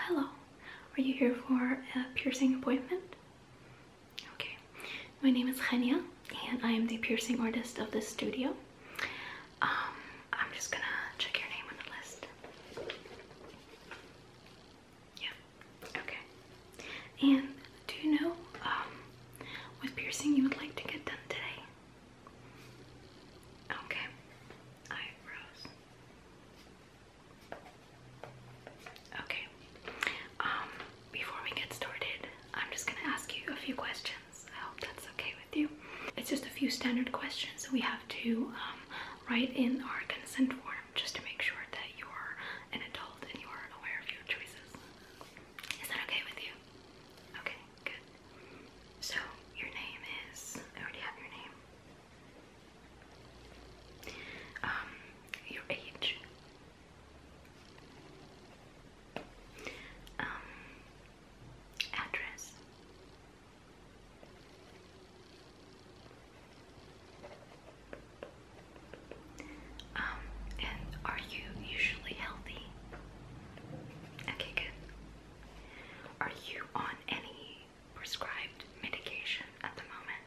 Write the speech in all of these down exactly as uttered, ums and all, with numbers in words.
hello. Are you here for a piercing appointment? Okay. My name is Khania, and I am the piercing artist of this studio. Um, I'm just gonna check your name on the list. Yeah. Okay. And do you know um, what piercing you would like to get done today? Okay. Eyebrows. Okay. Um, before we get started, I'm just gonna ask you a few questions. I hope that's okay with you. It's just a few standard questions that we have to um, write in our consent form just to make sure that you're an adult and you're aware of your choices. Is that okay with you? Okay, good. So, your name is, I already have your name. Um, your age. Um, address. Um, and are you usually healthy? Okay, good. Are you on any prescribed medication at the moment?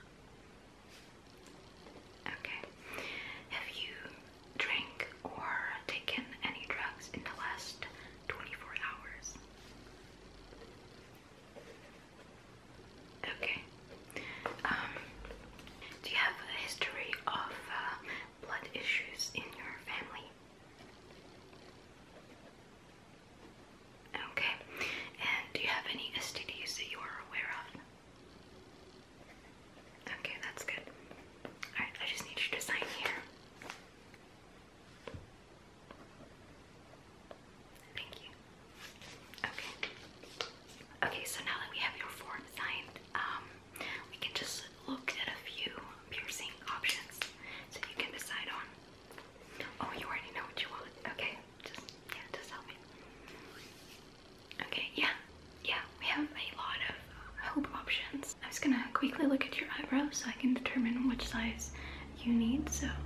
Okay. Have you drank or taken any drugs in the last twenty-four hours? Okay. Um, do you have a history of uh, blood issues in your family? Okay. And do you have any S T Ds that you are aware of? Okay, that's good. Alright, I just need you to sign here. Thank you. Okay. Okay, so now that we have your form signed, um, we can just look at a few piercing options so you can decide on. Oh, you already know what you want. Okay, just, yeah, just help me. Okay, yeah, yeah, we have a lot of hope options. I'm just gonna quickly look at your eyebrows so I can determine which size you need. So